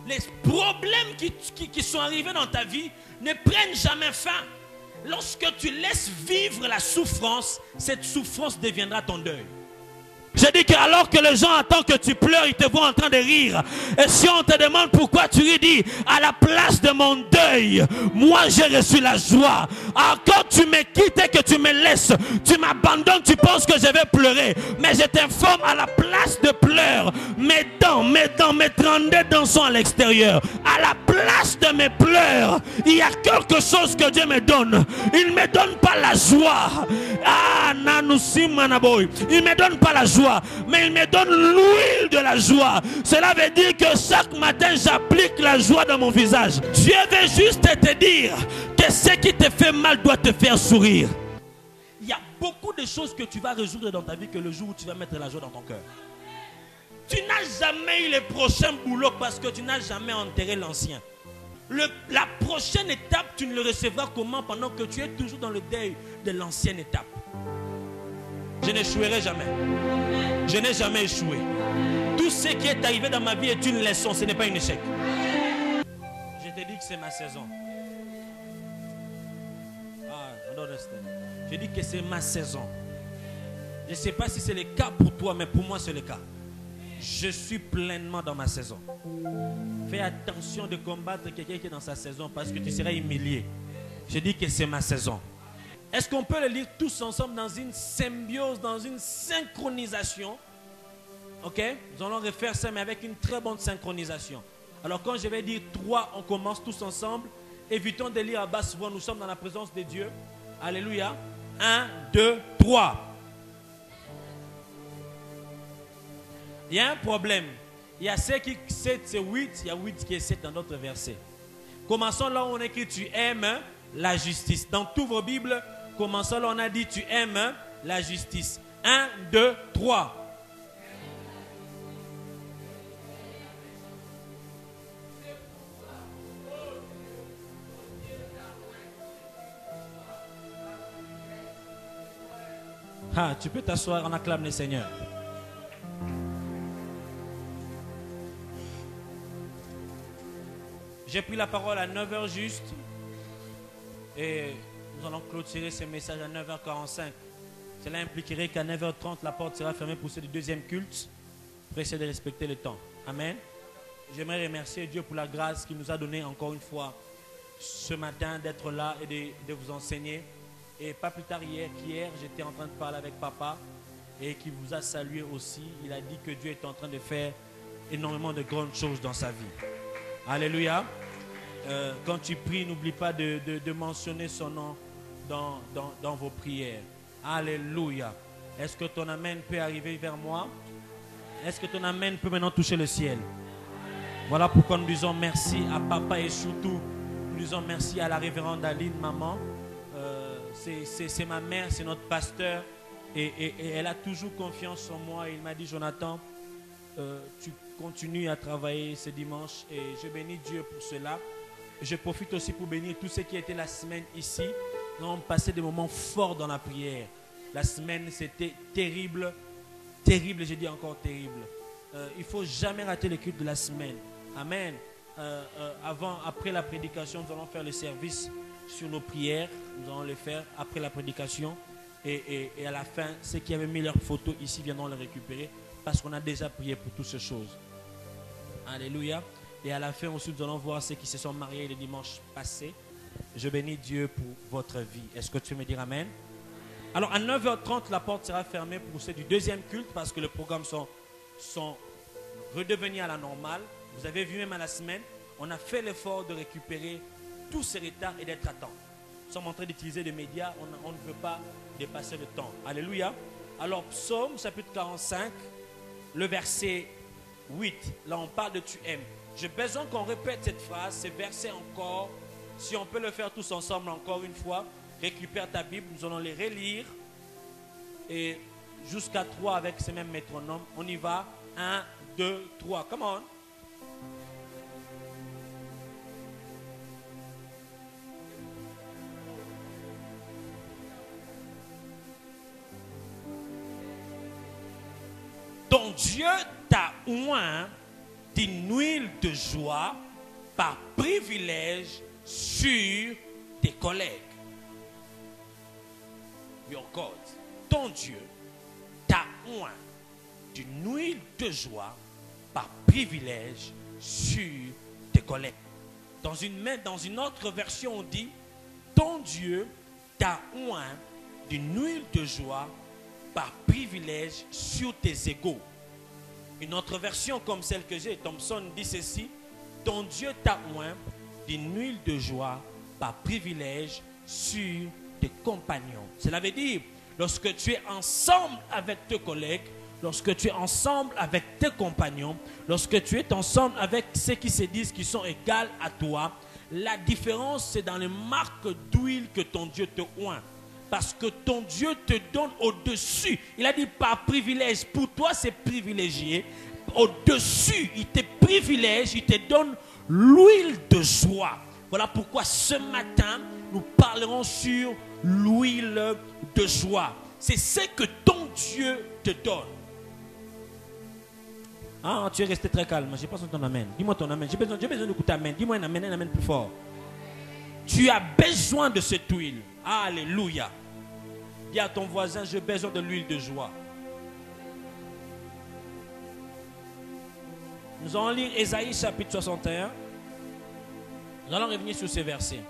les problèmes qui sont arrivés dans ta vie ne prennent jamais fin. Lorsque tu laisses vivre la souffrance, cette souffrance deviendra ton deuil. J'ai dit que alors que les gens attendent que tu pleures, ils te voient en train de rire. Et si on te demande pourquoi tu ris, dis, à la place de mon deuil, moi j'ai reçu la joie. Alors quand tu me quittes et que tu me laisses, tu m'abandonnes, tu penses que je vais pleurer. Mais je t'informe, à la place de pleurs, mes 32 dents sont à l'extérieur. À la place de mes pleurs, il y a quelque chose que Dieu me donne. Il ne me donne pas la joie. Ah, Nanoussi Manaboy. Il ne me donne pas la joie, mais il me donne l'huile de la joie. Cela veut dire que chaque matin j'applique la joie dans mon visage. Dieu veut juste te dire que ce qui te fait mal doit te faire sourire. Il y a beaucoup de choses que tu vas résoudre dans ta vie que le jour où tu vas mettre la joie dans ton cœur. Tu n'as jamais eu le prochain boulot parce que tu n'as jamais enterré l'ancien. La prochaine étape, tu ne le recevras comment pendant que tu es toujours dans le deuil de l'ancienne étape. Je n'échouerai jamais. Je n'ai jamais échoué. Tout ce qui est arrivé dans ma vie est une leçon, ce n'est pas un échec. Je te dis que c'est ma saison. Je dis que c'est ma saison. Je ne sais pas si c'est le cas pour toi, mais pour moi c'est le cas. Je suis pleinement dans ma saison. Fais attention de combattre quelqu'un qui est dans sa saison parce que tu seras humilié. Je dis que c'est ma saison. Est-ce qu'on peut le lire tous ensemble dans une symbiose, dans une synchronisation? Ok? Nous allons refaire ça, mais avec une très bonne synchronisation. Alors quand je vais dire 3, on commence tous ensemble. Évitons de lire à basse voix, nous sommes dans la présence de Dieu. Alléluia. 1, 2, 3. Il y a un problème. Il y a 7 qui 7, c'est 8. Il y a 8 qui est 7 dans d'autres versets. Commençons là où on écrit tu aimes la justice. Dans toutes vos Bibles, commençons là où on a dit tu aimes la justice. 1, 2, 3. Ah, tu peux t'asseoir, on acclame le Seigneur. J'ai pris la parole à 9h juste. Et nous allons clôturer ce message à 9h45. Cela impliquerait qu'à 9h30, la porte sera fermée pour ce deuxième culte. Pressez de respecter le temps. Amen. J'aimerais remercier Dieu pour la grâce qu'il nous a donnée encore une fois ce matin d'être là et de vous enseigner. Et pas plus tard qu'hier, j'étais en train de parler avec papa et qui vous a salué aussi. Il a dit que Dieu est en train de faire énormément de grandes choses dans sa vie. Alléluia. Quand tu pries, n'oublie pas de mentionner son nom dans vos prières. Alléluia. Est-ce que ton amen peut arriver vers moi? Est-ce que ton amen peut maintenant toucher le ciel? Voilà pourquoi nous disons merci à papa et surtout nous disons merci à la révérende Aline, maman. C'est ma mère, c'est notre pasteur et elle a toujours confiance en moi. Il m'a dit Jonathan, tu continues à travailler ce dimanche et je bénis Dieu pour cela. Je profite aussi pour bénir tous ceux qui étaient la semaine ici. Nous avons passé des moments forts dans la prière. La semaine c'était terrible, terrible, j'ai dit encore terrible. Il ne faut jamais rater le culte de la semaine. Amen. Après la prédication, nous allons faire le service sur nos prières. Nous allons le faire après la prédication. Et à la fin, ceux qui avaient mis leurs photos ici viendront les récupérer parce qu'on a déjà prié pour toutes ces choses. Alléluia. Et à la fin aussi, nous allons voir ceux qui se sont mariés le dimanche passé. Je bénis Dieu pour votre vie. Est-ce que tu veux me dire amen? Alors à 9h30, la porte sera fermée pour ceux du deuxième culte parce que les programmes sont redevenus à la normale. Vous avez vu même à la semaine, on a fait l'effort de récupérer tous ces retards et d'être à temps. Nous sommes en train d'utiliser des médias, on ne veut pas dépasser le temps. Alléluia. Alors Psaume chapitre 45, le verset 8, là on parle de tu aimes. J'ai besoin qu'on répète cette phrase, ce verset encore. Si on peut le faire tous ensemble encore une fois, récupère ta Bible, nous allons les relire. Et jusqu'à 3 avec ces mêmes métronomes. On y va. 1, 2, 3. Come on. Ton Dieu t'a oint d'une huile de joie par privilège sur tes collègues. Your God, ton Dieu, t'a oint d'une huile de joie par privilège sur tes collègues. Dans une autre version, on dit, ton Dieu t'a oint d'une huile de joie par privilège sur tes égaux. Une autre version comme celle que j'ai, Thompson dit ceci, ton Dieu t'a oint d'une huile de joie par privilège sur tes compagnons. Cela veut dire, lorsque tu es ensemble avec tes collègues, lorsque tu es ensemble avec tes compagnons, lorsque tu es ensemble avec ceux qui se disent qu'ils sont égaux à toi, la différence c'est dans les marques d'huile que ton Dieu te oint. Parce que ton Dieu te donne au-dessus. Il a dit par privilège. Pour toi c'est privilégié. Au-dessus, il te privilège, il te donne l'huile de joie. Voilà pourquoi ce matin, nous parlerons sur l'huile de joie. C'est ce que ton Dieu te donne. Ah, tu es resté très calme. Je n'ai pas besoin de ton amen. Dis-moi ton amen. J'ai besoin d'écouter amen. Dis-moi un amen plus fort. Tu as besoin de cette huile. Alléluia. Dis à ton voisin, j'ai besoin de l'huile de joie. Nous allons lire Ésaïe chapitre 61. Nous allons revenir sur ces versets.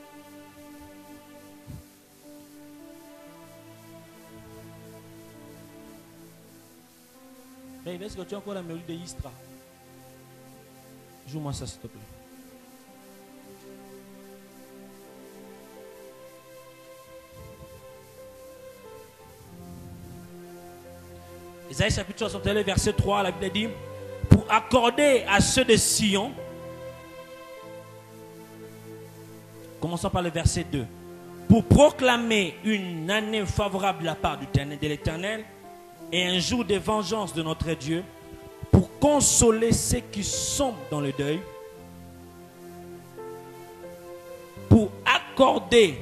Hey, est-ce que tu as encore la mélodie de Istra? Joue-moi ça s'il te plaît. Ésaïe chapitre 61, verset 3, la Bible dit, pour accorder à ceux de Sion, commençons par le verset 2, pour proclamer une année favorable de la part de l'Éternel et un jour de vengeance de notre Dieu, pour consoler ceux qui sont dans le deuil, pour accorder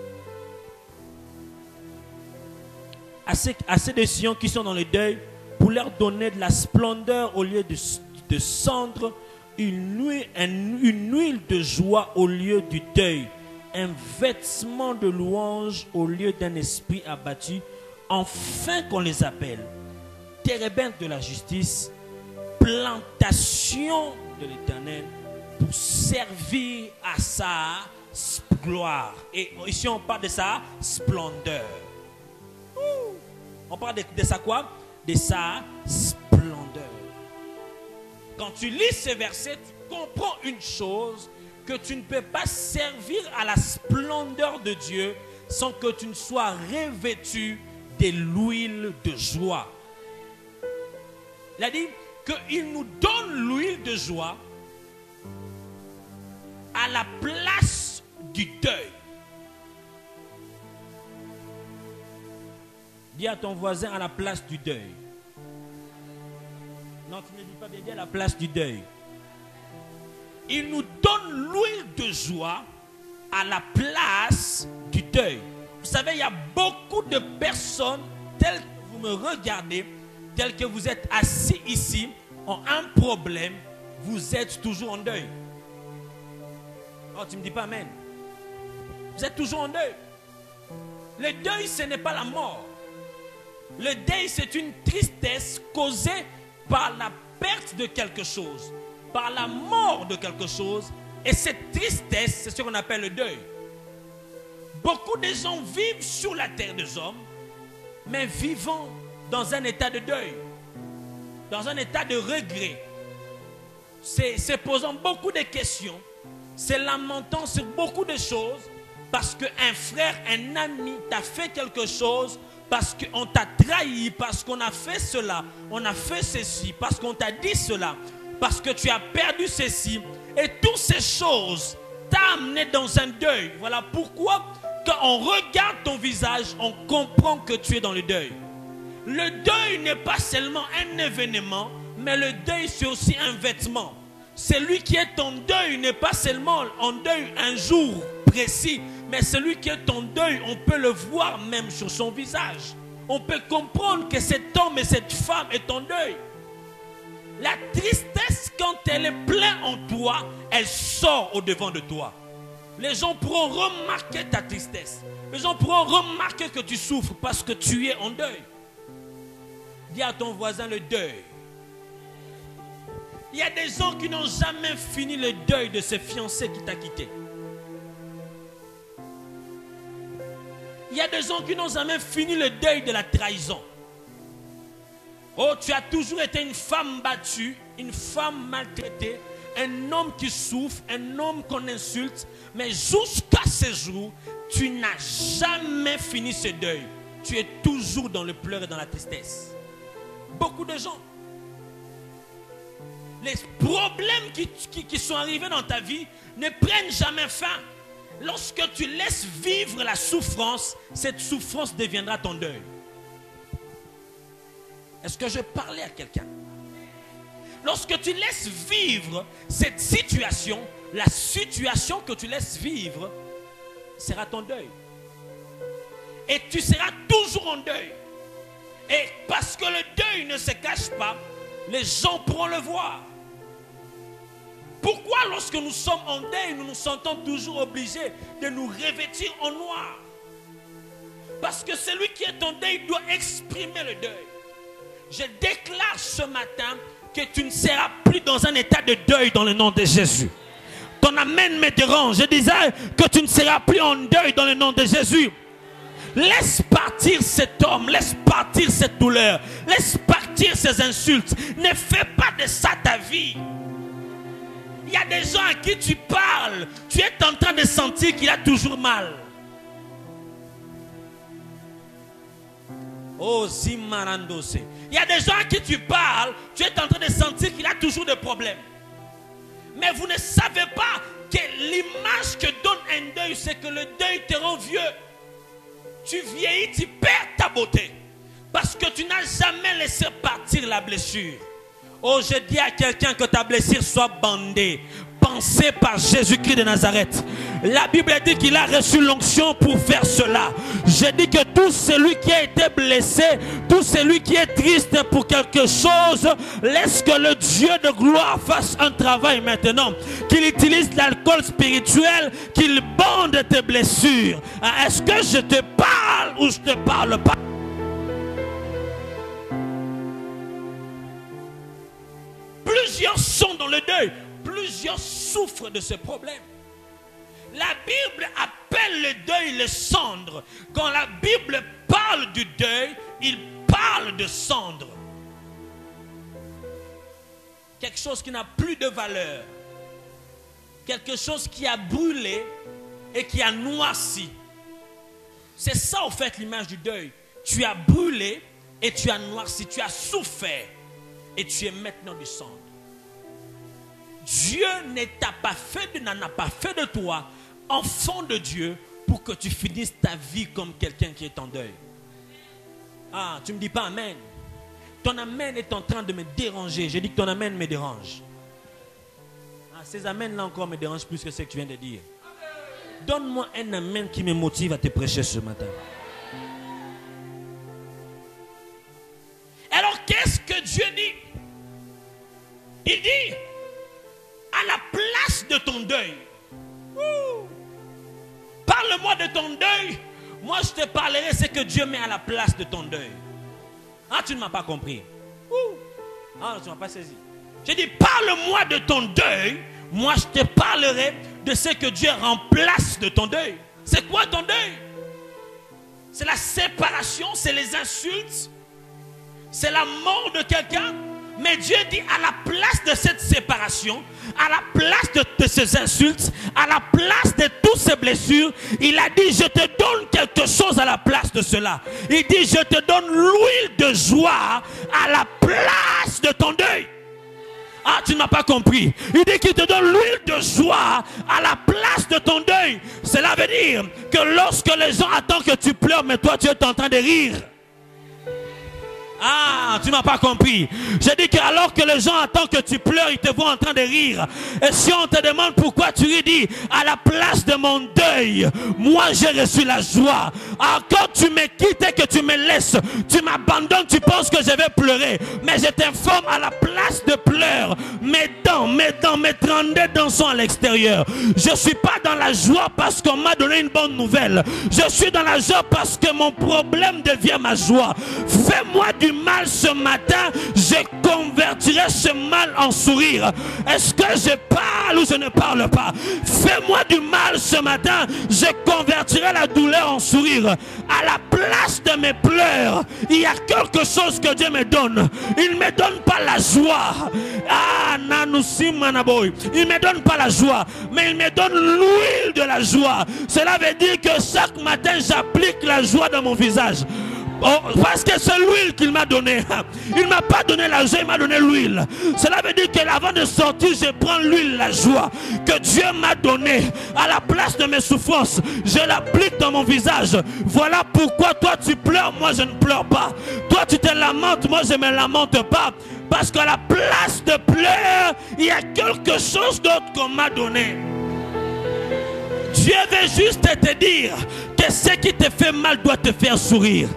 à ceux de Sion qui sont dans le deuil, pour leur donner de la splendeur au lieu de cendre, une huile de joie au lieu du deuil, un vêtement de louange au lieu d'un esprit abattu, enfin qu'on les appelle térébintes de la justice, plantation de l'Éternel, pour servir à sa gloire. Et ici on parle de sa splendeur. On parle de sa quoi? De sa splendeur. Quand tu lis ce verset, tu comprends une chose, que tu ne peux pas servir à la splendeur de Dieu sans que tu ne sois revêtu de l'huile de joie. Il a dit qu'il nous donne l'huile de joie à la place du deuil. Dis à ton voisin à la place du deuil. Non, tu ne dis pas bien, dis à la place du deuil. Il nous donne l'huile de joie à la place du deuil. Vous savez, il y a beaucoup de personnes, telles que vous me regardez, telles que vous êtes assis ici, ont un problème, vous êtes toujours en deuil. Oh, tu ne me dis pas amen. Vous êtes toujours en deuil. Le deuil, ce n'est pas la mort. Le deuil, c'est une tristesse causée par la perte de quelque chose, par la mort de quelque chose. Et cette tristesse, c'est ce qu'on appelle le deuil. Beaucoup de gens vivent sur la terre des hommes, mais vivant dans un état de deuil, dans un état de regret. C'est posant beaucoup de questions, c'est lamentant sur beaucoup de choses, parce qu'un frère, un ami t'a fait quelque chose, parce qu'on t'a trahi, parce qu'on a fait cela, on a fait ceci, parce qu'on t'a dit cela, parce que tu as perdu ceci. Et toutes ces choses t'ont amené dans un deuil. Voilà pourquoi, quand on regarde ton visage, on comprend que tu es dans le deuil. Le deuil n'est pas seulement un événement, mais le deuil c'est aussi un vêtement. Celui qui est en deuil n'est pas seulement en deuil un jour précis, mais celui qui est en deuil, on peut le voir même sur son visage. On peut comprendre que cet homme et cette femme est en deuil. La tristesse, quand elle est pleine en toi, elle sort au devant de toi. Les gens pourront remarquer ta tristesse. Les gens pourront remarquer que tu souffres parce que tu es en deuil. Dis à ton voisin le deuil. Il y a des gens qui n'ont jamais fini le deuil de ce fiancé qui t'a quitté. Il y a des gens qui n'ont jamais fini le deuil de la trahison. Oh, tu as toujours été une femme battue, une femme maltraitée, un homme qui souffre, un homme qu'on insulte. Mais jusqu'à ce jour, tu n'as jamais fini ce deuil. Tu es toujours dans le pleur et dans la tristesse. Beaucoup de gens. Les problèmes qui sont arrivés dans ta vie ne prennent jamais fin. Lorsque tu laisses vivre la souffrance, cette souffrance deviendra ton deuil. Est-ce que je parlais à quelqu'un? Lorsque tu laisses vivre cette situation, la situation que tu laisses vivre sera ton deuil. Et tu seras toujours en deuil. Et parce que le deuil ne se cache pas, les gens pourront le voir. Pourquoi lorsque nous sommes en deuil, nous nous sentons toujours obligés de nous revêtir en noir? Parce que celui qui est en deuil doit exprimer le deuil. Je déclare ce matin que tu ne seras plus dans un état de deuil dans le nom de Jésus. Ton amen me dérange. Je disais que tu ne seras plus en deuil dans le nom de Jésus. Laisse partir cet homme, laisse partir cette douleur, laisse partir ces insultes. Ne fais pas de ça ta vie. Il y a des gens à qui tu parles, tu es en train de sentir qu'il a toujours mal. Oh, Zimarandose. Il y a des gens à qui tu parles, tu es en train de sentir qu'il a toujours des problèmes. Mais vous ne savez pas que l'image que donne un deuil, c'est que le deuil te rend vieux. Tu vieillis, tu perds ta beauté. Parce que tu n'as jamais laissé partir la blessure. Oh, je dis à quelqu'un que ta blessure soit bandée, pansée par Jésus-Christ de Nazareth. La Bible dit qu'il a reçu l'onction pour faire cela. Je dis que tout celui qui a été blessé, tout celui qui est triste pour quelque chose, laisse que le Dieu de gloire fasse un travail maintenant. Qu'il utilise l'alcool spirituel, qu'il bande tes blessures. Est-ce que je te parle ou je ne te parle pas? Plusieurs sont dans le deuil. Plusieurs souffrent de ce problème. La Bible appelle le deuil les cendres. Quand la Bible parle du deuil, il parle de cendres. Quelque chose qui n'a plus de valeur. Quelque chose qui a brûlé et qui a noirci. C'est ça en fait l'image du deuil. Tu as brûlé et tu as noirci. Tu as souffert et tu es maintenant du cendre. Dieu n'en a pas fait de toi enfant de Dieu pour que tu finisses ta vie comme quelqu'un qui est en deuil. Ah, tu ne me dis pas amen. Ton amen est en train de me déranger. J'ai dit que ton amen me dérange. Ah, ces amens-là encore me dérangent plus que ce que tu viens de dire. Donne-moi un amen qui me motive à te prêcher ce matin. Alors qu'est-ce que Dieu dit? Il dit, à la place de ton deuil, parle-moi de ton deuil. Moi je te parlerai ce que Dieu met à la place de ton deuil. Ah, tu ne m'as pas compris. Ah, tu ne m'as pas saisi. J'ai dit, parle-moi de ton deuil. Moi je te parlerai de ce que Dieu remplace de ton deuil. C'est quoi ton deuil? C'est la séparation, c'est les insultes, c'est la mort de quelqu'un. Mais Dieu dit, à la place de cette séparation, à la place de ces insultes, à la place de toutes ces blessures, il a dit, je te donne quelque chose à la place de cela. Il dit, je te donne l'huile de joie à la place de ton deuil. Ah, tu ne m'as pas compris. Il dit qu'il te donne l'huile de joie à la place de ton deuil. Cela veut dire que lorsque les gens attendent que tu pleures, mais toi tu es en train de rire. Ah, tu m'as pas compris. J'ai dit que alors que les gens attendent que tu pleures, ils te voient en train de rire. Et si on te demande pourquoi, tu lui dis, à la place de mon deuil, moi j'ai reçu la joie. Alors quand tu me quittes et que tu me laisses, tu m'abandonnes, tu penses que je vais pleurer. Mais je t'informe, à la place de pleurs, mes 32 dents sont à l'extérieur. Je suis pas dans la joie parce qu'on m'a donné une bonne nouvelle. Je suis dans la joie parce que mon problème devient ma joie. Fais-moi du mal ce matin, je convertirai ce mal en sourire. Est-ce que je parle ou je ne parle pas? Fais-moi du mal ce matin, je convertirai la douleur en sourire. À la place de mes pleurs, il y a quelque chose que Dieu me donne. Il ne me donne pas la joie. Ah, Nanoussi Manaboy. Il ne me donne pas la joie, mais il me donne l'huile de la joie. Cela veut dire que chaque matin, j'applique la joie dans mon visage. Oh, parce que c'est l'huile qu'il m'a donné. Il ne m'a pas donné l'argent, il m'a donné l'huile. Cela veut dire qu'avant de sortir, je prends l'huile, la joie que Dieu m'a donnée à la place de mes souffrances. Je l'applique dans mon visage. Voilà pourquoi toi tu pleures, moi je ne pleure pas. Toi tu te lamentes, moi je ne me lamente pas. Parce qu'à la place de pleurs, il y a quelque chose d'autre qu'on m'a donné. Dieu veut juste te dire que ce qui te fait mal doit te faire sourire.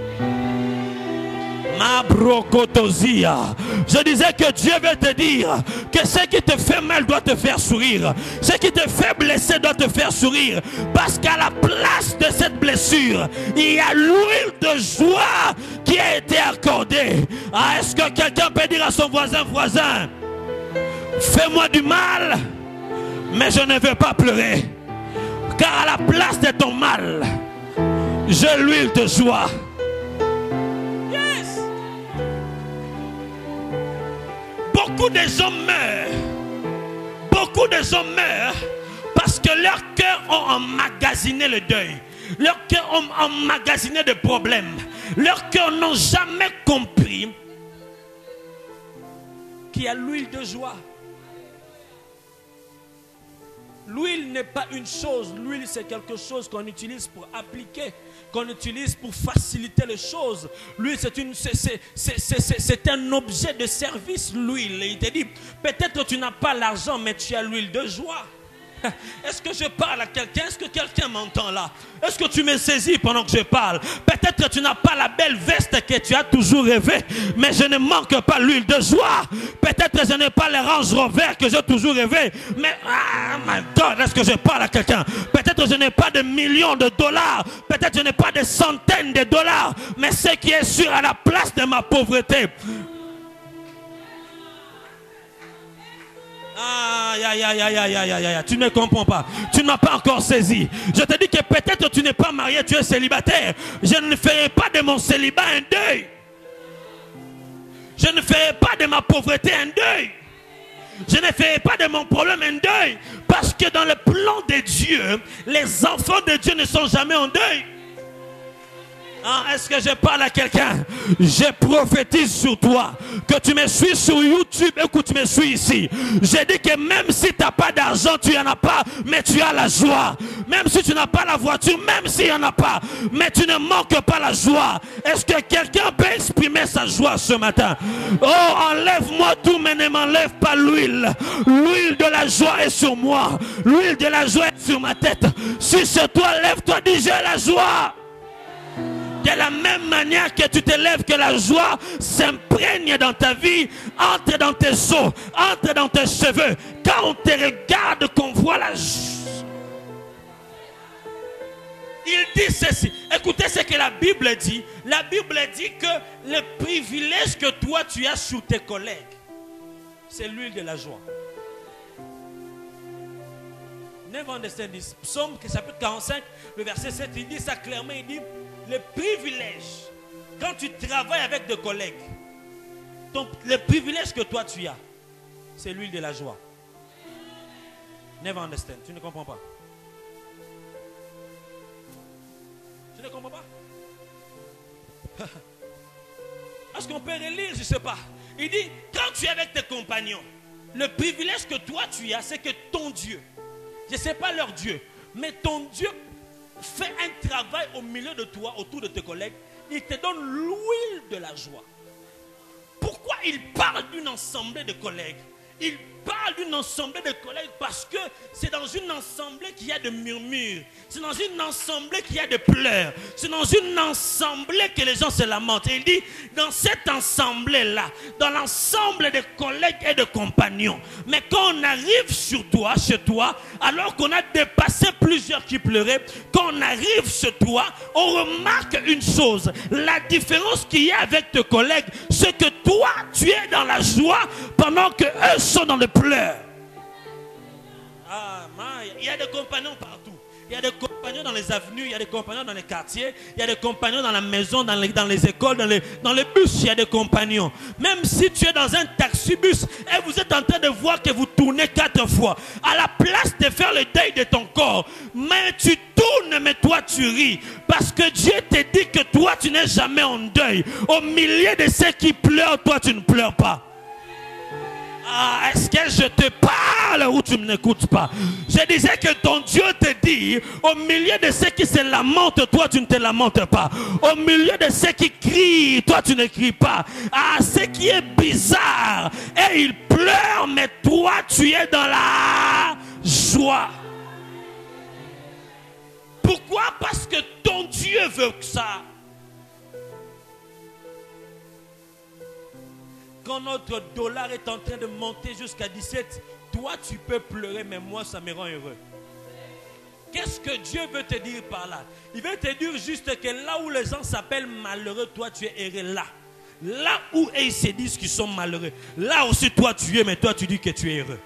Je disais que Dieu veut te dire que ce qui te fait mal doit te faire sourire. Ce qui te fait blesser doit te faire sourire. Parce qu'à la place de cette blessure, il y a l'huile de joie qui a été accordée. Ah, est-ce que quelqu'un peut dire à son voisin, voisin, fais-moi du mal, mais je ne veux pas pleurer. Car à la place de ton mal, j'ai l'huile de joie. Beaucoup de gens meurent. Beaucoup de gens meurent parce que leurs cœurs ont emmagasiné le deuil. Leurs cœurs ont emmagasiné des problèmes. Leurs cœurs n'ont jamais compris qu'il y a l'huile de joie. L'huile n'est pas une chose. L'huile, c'est quelque chose qu'on utilise pour appliquer, qu'on utilise pour faciliter les choses. L'huile, c'est un objet de service, l'huile. Il te dit, peut-être tu n'as pas l'argent, mais tu as l'huile de joie. Est-ce que je parle à quelqu'un? Est-ce que quelqu'un m'entend là? Est-ce que tu me saisis pendant que je parle? Peut-être que tu n'as pas la belle veste que tu as toujours rêvé, mais je ne manque pas l'huile de joie. Peut-être que je n'ai pas les Range Rover que j'ai toujours rêvé, mais ah my God, est-ce que je parle à quelqu'un? Peut-être que je n'ai pas de millions de dollars, peut-être que je n'ai pas de centaines de dollars, mais ce qui est sûr, à la place de ma pauvreté, tu ne comprends pas. Tu ne m'as pas encore saisi. Je te dis que peut-être tu n'es pas marié, tu es célibataire. Je ne ferai pas de mon célibat un deuil. Je ne ferai pas de ma pauvreté un deuil. Je ne ferai pas de mon problème un deuil. Parce que dans le plan de Dieu, les enfants de Dieu ne sont jamais en deuil. Est-ce que je parle à quelqu'un? Je prophétise sur toi. Que tu me suis sur YouTube et que tu me suis ici. Je dis que même si tu n'as pas d'argent, tu n'en as pas, mais tu as la joie. Même si tu n'as pas la voiture, même s'il n'y en a pas, mais tu ne manques pas la joie. Est-ce que quelqu'un peut exprimer sa joie ce matin? Oh, enlève-moi tout, mais ne m'enlève pas l'huile. L'huile de la joie est sur moi. L'huile de la joie est sur ma tête. Si c'est toi, lève-toi, dis j'ai la joie. De la même manière que tu te lèves, que la joie s'imprègne dans ta vie, entre dans tes os, entre dans tes cheveux. Quand on te regarde, qu'on voit la joie. Il dit ceci. Écoutez ce que la Bible dit. La Bible dit que le privilège que toi tu as sur tes collègues, c'est l'huile de la joie. Never understand this. Psaume chapitre 45, le verset 7, il dit ça clairement. Il dit le privilège, quand tu travailles avec des collègues, le privilège que toi tu as, c'est l'huile de la joie. Never understand. Tu ne comprends pas. Tu ne comprends pas. Est-ce qu'on peut relire? Je ne sais pas. Il dit, quand tu es avec tes compagnons, le privilège que toi tu as, c'est que ton Dieu, je ne sais pas leur Dieu, mais ton Dieu fait un travail au milieu de toi, autour de tes collègues. Il te donne l'huile de la joie. Pourquoi il parle d'une assemblée de collègues? Il parle d'une assemblée de collègues parce que c'est dans une assemblée qu'il y a de murmures. C'est dans une assemblée qu'il y a de pleurs. C'est dans une assemblée que les gens se lamentent. Et il dit, dans cette assemblée-là, dans l'ensemble des collègues et de compagnons. Mais quand on arrive sur toi, chez toi, alors qu'on a dépassé plusieurs qui pleuraient, quand on arrive chez toi, on remarque une chose. La différence qu'il y a avec tes collègues, c'est que toi, tu es dans la joie pendant que eux sont dans le pleurs. Ah, il y a des compagnons partout. Il y a des compagnons dans les avenues, il y a des compagnons dans les quartiers, il y a des compagnons dans la maison, dans les écoles, dans les bus, il y a des compagnons. Même si tu es dans un taxi-bus et vous êtes en train de voir que vous tournez 4 fois, à la place de faire le deuil de ton corps, mais tu tournes, mais toi tu ris. Parce que Dieu te dit que toi tu n'es jamais en deuil. Au milieu de ceux qui pleurent, toi tu ne pleures pas. Ah, est-ce que je te parle ou tu ne m'écoutes pas? Je disais que ton Dieu te dit, au milieu de ceux qui se lamentent, toi tu ne te lamentes pas. Au milieu de ceux qui crient, toi tu ne cries pas. Ah, ce qui est bizarre, et ils pleurent, mais toi tu es dans la joie. Pourquoi? Parce que ton Dieu veut que ça. Quand notre dollar est en train de monter jusqu'à 17, toi tu peux pleurer, mais moi ça me rend heureux. Qu'est-ce que Dieu veut te dire par là? Il veut te dire juste que là où les gens s'appellent malheureux, toi tu es heureux là. Là où ils se disent qu'ils sont malheureux, là aussi toi tu es, mais toi tu dis que tu es heureux.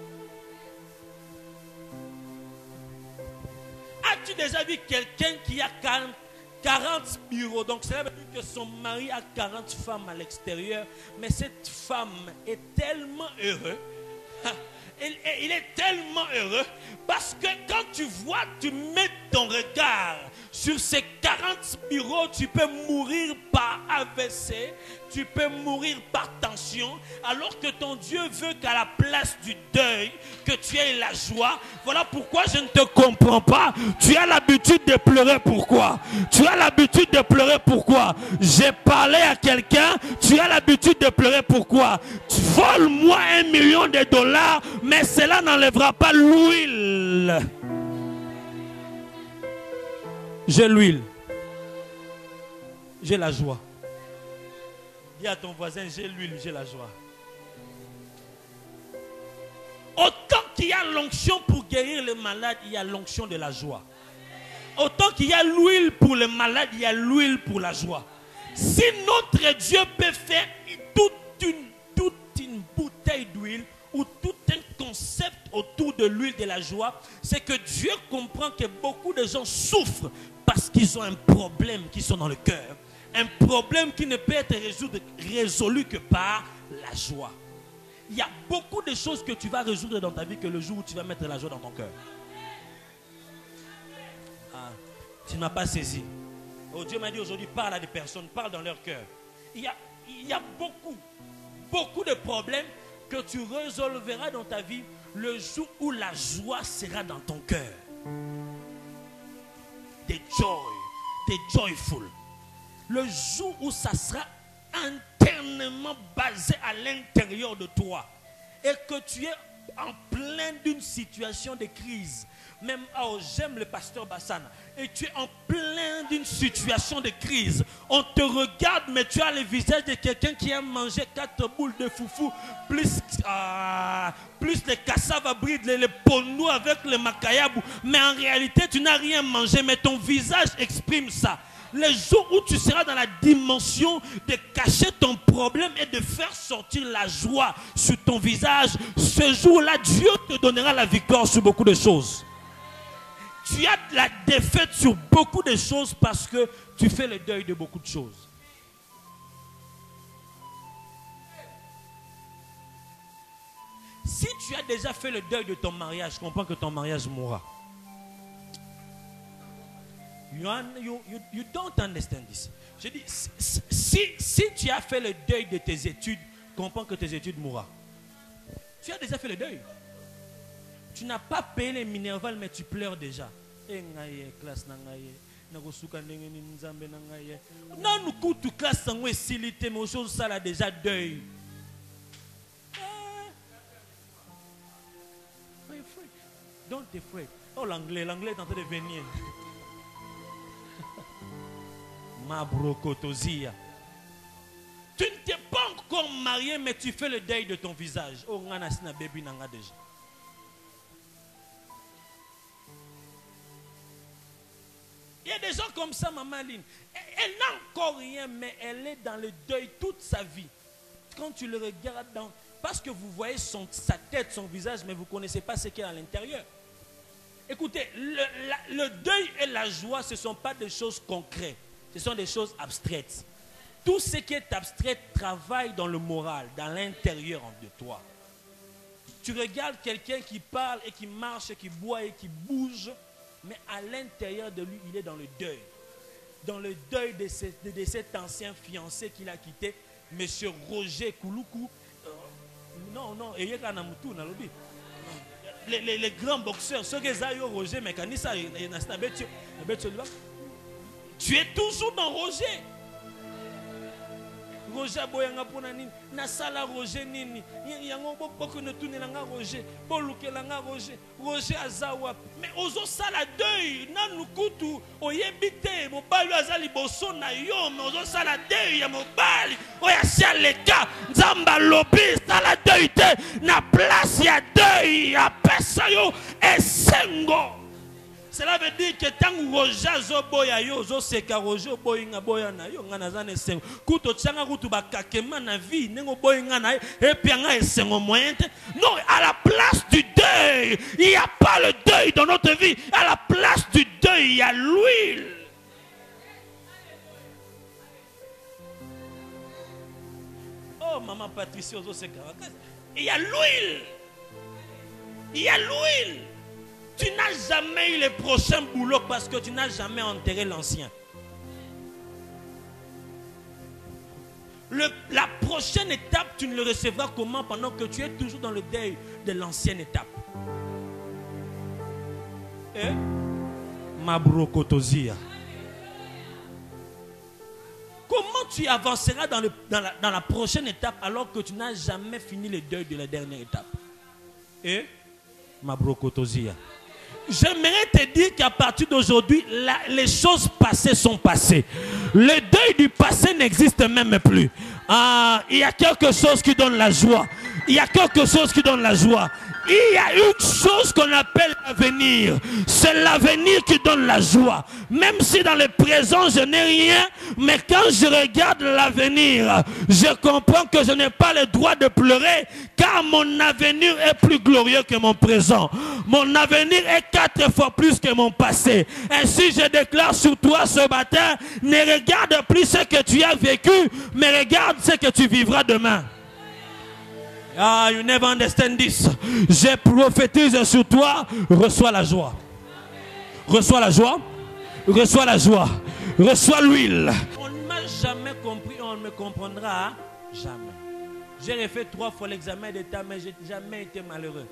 As-tu déjà vu quelqu'un qui a 40 bureaux, donc cela veut dire que son mari a 40 femmes à l'extérieur, mais cette femme est tellement heureuse, il est tellement heureux, parce que quand tu vois, tu mets ton regard sur ces 40 bureaux, tu peux mourir par AVC, tu peux mourir par tension, alors que ton Dieu veut qu'à la place du deuil, que tu aies la joie. Voilà pourquoi je ne te comprends pas. Tu as l'habitude de pleurer, pourquoi? Tu as l'habitude de pleurer, pourquoi? J'ai parlé à quelqu'un, tu as l'habitude de pleurer, pourquoi? Vole-moi $1 million, mais cela n'enlèvera pas l'huile. J'ai l'huile. J'ai la joie. Dis à ton voisin, j'ai l'huile, j'ai la joie. Autant qu'il y a l'onction pour guérir les malades, il y a l'onction de la joie. Autant qu'il y a l'huile pour les malades, il y a l'huile pour la joie. Si notre Dieu peut faire toute une bouteille d'huile ou tout un concept autour de l'huile de la joie, c'est que Dieu comprend que beaucoup de gens souffrent parce qu'ils ont un problème qui sont dans le cœur. Un problème qui ne peut être résolu que par la joie. Il y a beaucoup de choses que tu vas résoudre dans ta vie que le jour où tu vas mettre la joie dans ton cœur. Ah, tu ne m'as pas saisi. Oh, Dieu m'a dit aujourd'hui, parle à des personnes, parle dans leur cœur. Il y a beaucoup de problèmes que tu résolveras dans ta vie le jour où la joie sera dans ton cœur. T'es joyful. Le jour où ça sera internement basé à l'intérieur de toi et que tu es en plein d'une situation de crise. Même, oh, j'aime le pasteur Bassana. Et tu es en plein d'une situation de crise. On te regarde, mais tu as le visage de quelqu'un qui a mangé 4 boules de foufou, plus les cassava bride, les ponou avec le makayabou. Mais en réalité, tu n'as rien mangé, mais ton visage exprime ça. Les jours où tu seras dans la dimension de cacher ton problème et de faire sortir la joie sur ton visage, ce jour-là, Dieu te donnera la victoire sur beaucoup de choses. Tu as la défaite sur beaucoup de choses parce que tu fais le deuil de beaucoup de choses. Si tu as déjà fait le deuil de ton mariage, comprends que ton mariage mourra. You don't understand this. Je dis, si tu as fait le deuil de tes études, comprends que tes études mourront. Tu as déjà fait le deuil. Tu n'as pas payé les Minerval, mais tu pleures déjà. nous coûte classe sango et silité, mais aujourd'hui ça a déjà deuil. Don't be afraid. Oh, l'anglais est en train de venir. Mabrokotozia. Tu ne t'es pas encore marié, mais tu fais le deuil de ton visage. Oh, nganasina baby nanga déjà. Il y a des gens comme ça, maman Aline. Elle n'a encore rien, mais elle est dans le deuil toute sa vie. Quand tu le regardes parce que vous voyez sa tête, son visage, mais vous ne connaissez pas ce qu'il y a à l'intérieur. Écoutez, le deuil et la joie, ce ne sont pas des choses concrètes. Ce sont des choses abstraites. Tout ce qui est abstrait travaille dans le moral, dans l'intérieur de toi. Tu regardes quelqu'un qui parle et qui marche, et qui boit et qui bouge, mais à l'intérieur de lui, il est dans le deuil. Dans le deuil de cet ancien fiancé qu'il a quitté, M. Roger Kouloukou. Non, et les grands boxeurs, ceux qui ont Roger Mécanissa, tu es toujours dans Roger. Roger boyanga pona nini na sala Roger nini yango boko ne tunelanga Roger bolukelanga Roger Roger azawa mais ozo sala deuil na nukutu oyebite mobali azali boso na yo mais ozo sala deuil ya mobali oya sia leka nzamba lobi sala deuil te na place ya deuil ya pesa yo esengo. Cela veut dire que tant que Roger zoboya yo zo seka Roger boyinga boya na yo ngana zane sengo kuto tsanga kutu bakakema na vie nengo boyinga na et puis nga esengo moyen. Non, à la place du deuil, il n'y a pas le deuil dans notre vie. À la place du deuil, il y a l'huile. Oh maman Patricia zo seka. Il y a l'huile. Il y a l'huile. Tu n'as jamais eu le prochain boulot parce que tu n'as jamais enterré l'ancien. La prochaine étape, tu ne le recevras comment pendant que tu es toujours dans le deuil de l'ancienne étape. Eh? Mabrokotozia. Comment tu avanceras dans la prochaine étape alors que tu n'as jamais fini le deuil de la dernière étape? Eh? Mabrokotozia. J'aimerais te dire qu'à partir d'aujourd'hui, les choses passées sont passées. Le deuil du passé n'existe même plus. Il y a quelque chose qui donne la joie. Il y a quelque chose qui donne la joie. Il y a une chose qu'on appelle l'avenir. C'est l'avenir qui donne la joie. Même si dans le présent je n'ai rien, mais quand je regarde l'avenir, je comprends que je n'ai pas le droit de pleurer, car mon avenir est plus glorieux que mon présent. Mon avenir est 4 fois plus que mon passé. Ainsi je déclare sur toi ce matin, ne regarde plus ce que tu as vécu, mais regarde ce que tu vivras demain. Ah, you never understand this. Je prophétise sur toi, reçois la joie. Reçois la joie. Reçois la joie. Reçois l'huile. On ne m'a jamais compris, on ne me comprendra jamais. J'ai refait 3 fois l'examen d'état, mais je n'ai jamais été malheureux.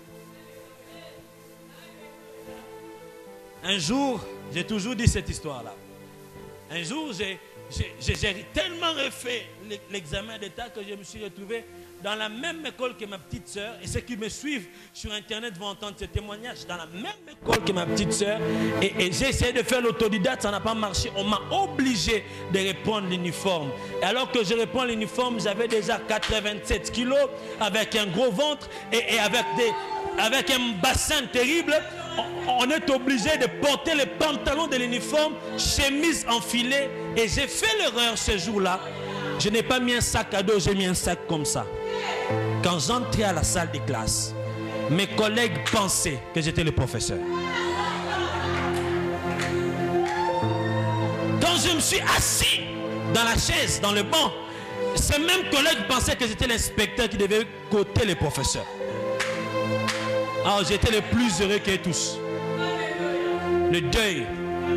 Un jour, j'ai toujours dit cette histoire-là. Un jour, j'ai tellement refait l'examen d'état que je me suis retrouvé dans la même école que ma petite soeur. Et ceux qui me suivent sur Internet vont entendre ce témoignage. Dans la même école que ma petite soeur. Et j'ai essayé de faire l'autodidacte, ça n'a pas marché. On m'a obligé de reprendre l'uniforme. Et alors que je reprends l'uniforme, j'avais déjà 87 kilos, avec un gros ventre et avec un bassin terrible. On est obligé de porter les pantalons de l'uniforme, chemise enfilée. Et j'ai fait l'erreur ce jour-là. Je n'ai pas mis un sac à dos, j'ai mis un sac comme ça. Quand j'entrais à la salle de classe, mes collègues pensaient que j'étais le professeur. Quand je me suis assis dans la chaise, dans le banc, ces mêmes collègues pensaient que j'étais l'inspecteur qui devait coter les professeurs. Alors j'étais le plus heureux que tous. Le deuil.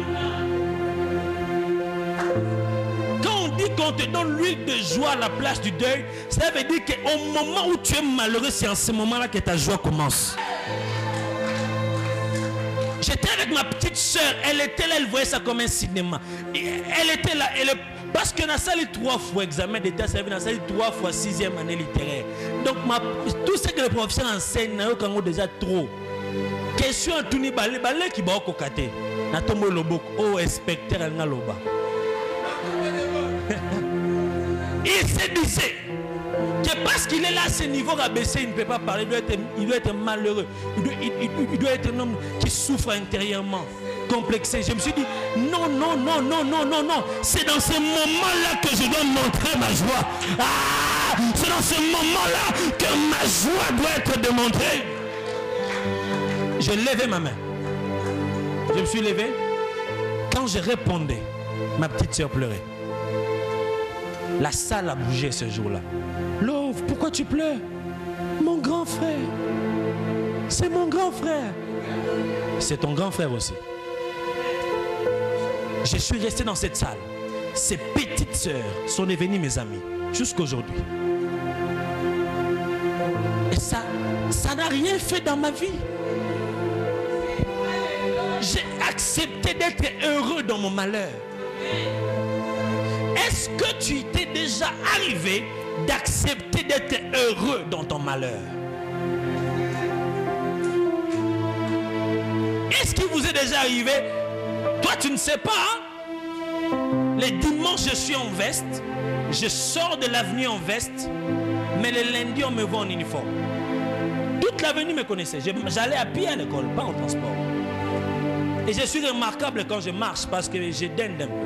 Quand on te donne l'huile de joie à la place du deuil, ça veut dire qu'au moment où tu es malheureux, c'est en ce moment-là que ta joie commence. J'étais avec ma petite soeur, elle était là, elle voyait ça comme un cinéma. Elle était là, parce que dans la salle 3 fois examen d'état, ça veut dans la salle 3 fois 6e année littéraire. Donc tout ce que le professeur enseigne, n'a déjà trop. Question à tout ni balé qui va au kokate. Na tombo lobok, oh inspecteur elle n'a loba. Il se disait que parce qu'il est là à ce niveau rabaissé, il ne peut pas parler, il doit être malheureux. Il doit être un homme qui souffre intérieurement, complexé. Je me suis dit, non. C'est dans ce moment-là que je dois montrer ma joie. Ah, c'est dans ce moment-là que ma joie doit être démontrée. Je levais ma main. Je me suis levé. Quand je répondais, ma petite soeur pleurait. La salle a bougé ce jour-là. Love, pourquoi tu pleures? Mon grand frère. C'est mon grand frère. C'est ton grand frère aussi. Je suis resté dans cette salle. Ces petites sœurs sont devenues mes amies jusqu'à aujourd'hui. Et ça n'a rien fait dans ma vie. J'ai accepté d'être heureux dans mon malheur. Est-ce que tu t'es déjà arrivé d'accepter d'être heureux dans ton malheur? Est-ce qu'il vous est déjà arrivé? Toi, tu ne sais pas. Hein? Les dimanches, je suis en veste. Je sors de l'avenue en veste. Mais les lundis, on me voit en uniforme. Toute l'avenue me connaissait. J'allais à pied à l'école, pas en transport. Et je suis remarquable quand je marche parce que je dinde un peu.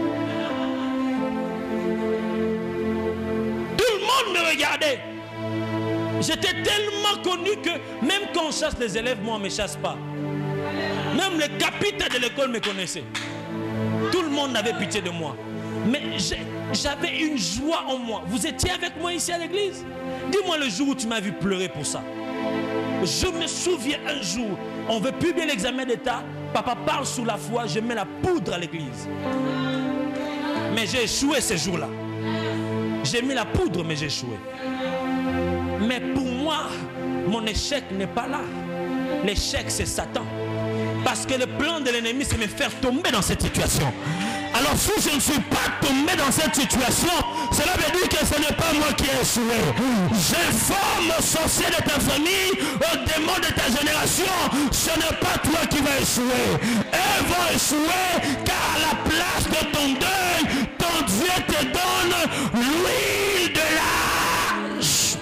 Tout le monde me regardait. J'étais tellement connu que même quand on chasse les élèves, moi on ne me chasse pas. Même le capitaine de l'école me connaissait. Tout le monde avait pitié de moi. Mais j'avais une joie en moi. Vous étiez avec moi ici à l'église? Dis-moi le jour où tu m'as vu pleurer pour ça. Je me souviens un jour, on ne veut plus bien l'examen d'état. Papa parle sous la foi, je mets la poudre à l'église. Mais j'ai échoué ce jour-là. J'ai mis la poudre, mais j'ai échoué. Mais pour moi, mon échec n'est pas là. L'échec, c'est Satan. Parce que le plan de l'ennemi, c'est me faire tomber dans cette situation. Alors si je ne suis pas tombé dans cette situation, cela veut dire que ce n'est pas moi qui ai échoué. J'informe au sorcier de ta famille, au démon de ta génération, ce n'est pas toi qui vas échouer. Elles vont échouer car à la place de ton deuil, ton Dieu te donne l'huile de la joie.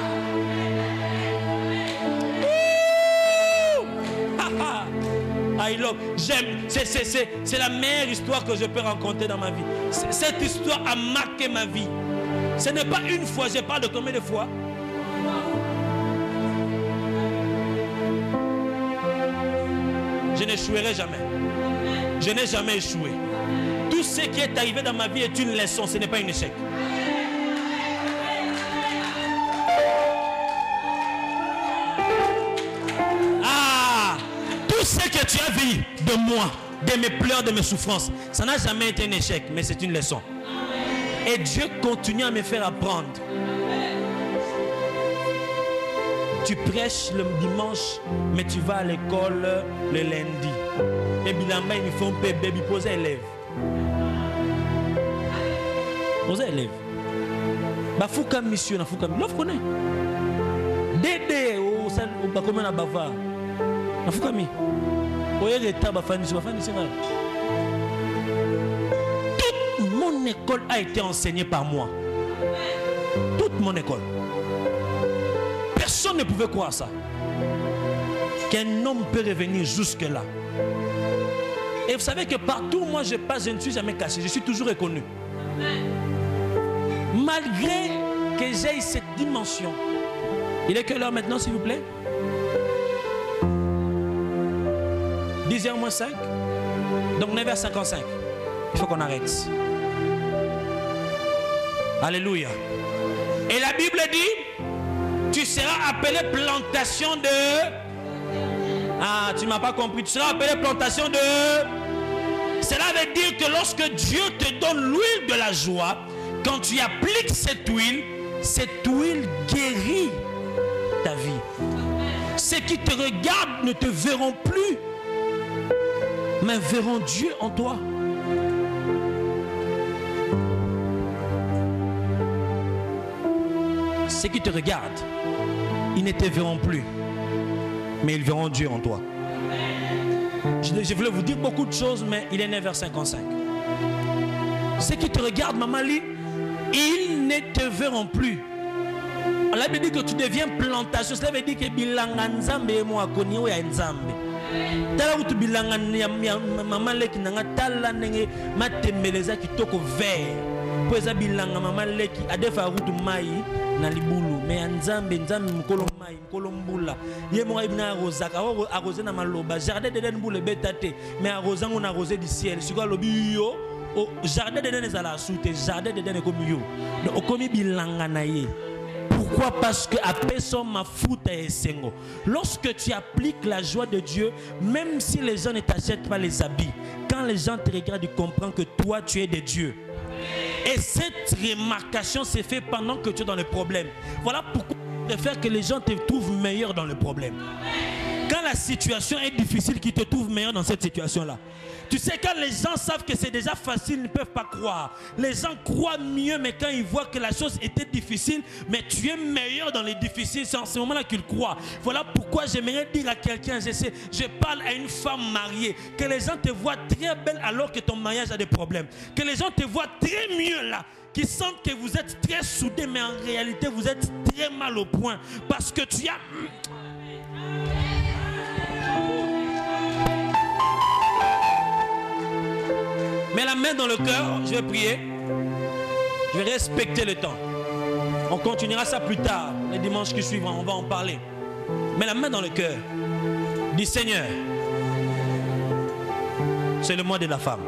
I love. J'aime. C'est la meilleure histoire que je peux rencontrer dans ma vie. Cette histoire a marqué ma vie. Ce n'est pas une fois, je parle de combien de fois? Je n'échouerai jamais. Je n'ai jamais échoué. Tout ce qui est arrivé dans ma vie est une leçon, ce n'est pas un échec. Ce que tu as vu de moi, de mes pleurs, de mes souffrances, ça n'a jamais été un échec, mais c'est une leçon. Et Dieu continue à me faire apprendre. Tu prêches le dimanche, mais tu vas à l'école le lundi. Et bilamba, ils font bébé, poser élève. Poser élève. Bafouka mission, Bafouka mission. L'offre connaît. Dédé, au Bakomé na Bava. Bafouka mission. Toute mon école a été enseignée par moi. Toute mon école. Personne ne pouvait croire ça. Qu'un homme peut revenir jusque-là. Et vous savez que partout où moi je passe, je ne suis jamais caché. Je suis toujours reconnu. Malgré que j'ai cette dimension. Il est quelle heure maintenant, s'il vous plaît? 10h moins 5. Donc 9h55. Il faut qu'on arrête. Alléluia. Et la Bible dit, tu seras appelé plantation de... Ah, tu ne m'as pas compris. Tu seras appelé plantation de... Cela veut dire que lorsque Dieu te donne l'huile de la joie, quand tu appliques cette huile guérit ta vie. Ceux qui te regardent ne te verront plus mais verront Dieu en toi. Ceux qui te regardent, ils ne te verront plus, mais ils verront Dieu en toi. Je voulais vous dire beaucoup de choses, mais il est 9h55. Ceux qui te regardent, Maman Lee, ils ne te verront plus. Cela veut dire que tu deviens plantation. Cela veut dire que bilanga nzambe et moi koni o ya nzambe. Tala utu bilanga Maman Lee ki nanga tala nenge matembeleza kitoko vert. Poza bilanga Maman Lee ki adefa utu mai na libulu mais nzambe mukolo mai mukolo mbula ye mo ibina arozaka arose na maloba jardin de den mbule betate mais arozango na rosé du ciel siko lobi yo jardin de den ezala soute jardin de den comme yo donc okomi bilanga na ye. Pourquoi? Parce que après son mafuta et sengo, lorsque tu appliques la joie de Dieu, même si les gens ne t'achètent pas les habits, quand les gens te regardent, ils comprennent que toi tu es de Dieu. Et cette remarcation s'est faite pendant que tu es dans le problème. Voilà pourquoi je préfère que les gens te trouvent meilleur dans le problème. Quand la situation est difficile, qu'ils te trouvent meilleur dans cette situation-là. Tu sais, quand les gens savent que c'est déjà facile, ils ne peuvent pas croire. Les gens croient mieux, mais quand ils voient que la chose était difficile, mais tu es meilleur dans les difficiles, c'est en ce moment-là qu'ils croient. Voilà pourquoi j'aimerais dire à quelqu'un, je parle à une femme mariée, que les gens te voient très belle alors que ton mariage a des problèmes. Que les gens te voient très mieux là. Qui sentent que vous êtes très soudés, mais en réalité, vous êtes très mal au point. Parce que tu as... Mets la main dans le cœur, je vais prier. Je vais respecter le temps. On continuera ça plus tard, les dimanches qui suivront, on va en parler. Mets la main dans le cœur. Dis Seigneur, c'est le mois de la femme.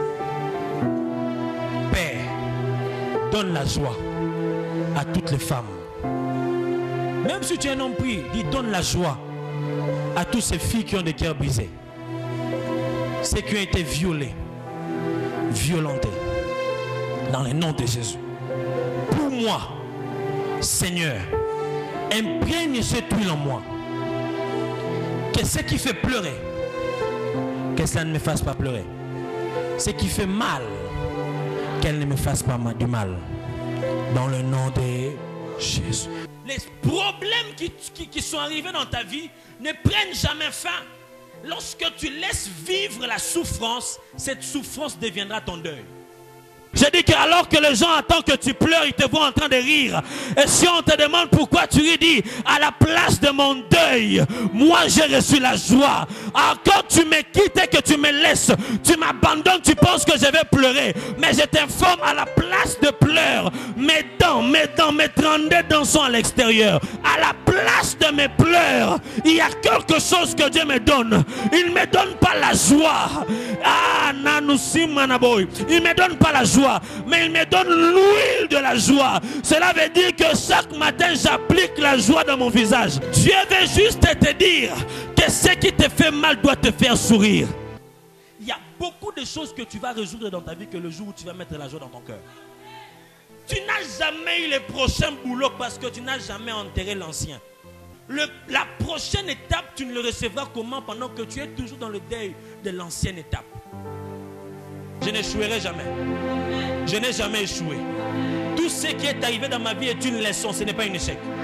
Père, donne la joie à toutes les femmes. Même si tu es un homme pris, dis donne la joie à toutes ces filles qui ont des cœurs brisés. Ceux qui ont été violés, violentés, dans le nom de Jésus. Pour moi, Seigneur, imprègne cette huile en moi. Que ce qui fait pleurer, que ça ne me fasse pas pleurer. Ce qui fait mal, qu'elle ne me fasse pas du mal. Dans le nom de Jésus. Les problèmes qui sont arrivés dans ta vie ne prennent jamais fin. Lorsque tu laisses vivre la souffrance, cette souffrance deviendra ton deuil. Je dis que alors que les gens attendent que tu pleures, ils te voient en train de rire. Et si on te demande pourquoi tu ris, dis à la place de mon deuil, moi j'ai reçu la joie. Alors quand tu me quittes et que tu me laisses, tu m'abandonnes, tu penses que je vais pleurer. Mais je t'informe, à la place de pleurs, mes 32 dents sont à l'extérieur. À la place de mes pleurs, il y a quelque chose que Dieu me donne. Il ne me donne pas la joie. Ah, Nanousim Manaboy. Il ne me donne pas la joie. Mais il me donne l'huile de la joie. Cela veut dire que chaque matin j'applique la joie dans mon visage. Dieu veut juste te dire que ce qui te fait mal doit te faire sourire. Il y a beaucoup de choses que tu vas résoudre dans ta vie que le jour où tu vas mettre la joie dans ton cœur. Tu n'as jamais eu le prochain boulot parce que tu n'as jamais enterré l'ancien. La prochaine étape, tu ne le recevras comment pendant que tu es toujours dans le deuil de l'ancienne étape. Je n'échouerai jamais. Je n'ai jamais échoué. Tout ce qui est arrivé dans ma vie est une leçon, ce n'est pas un échec.